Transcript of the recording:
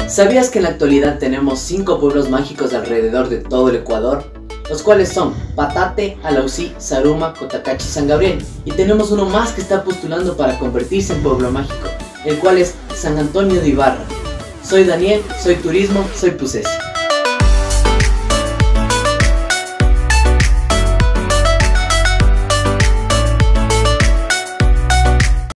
¿Sabías que en la actualidad tenemos 5 pueblos mágicos alrededor de todo el Ecuador? Los cuales son Patate, Alausí, Zaruma, Cotacachi y San Gabriel. Y tenemos uno más que está postulando para convertirse en pueblo mágico, el cual es San Antonio de Ibarra. Soy Daniel, soy turismo, soy Pucesi.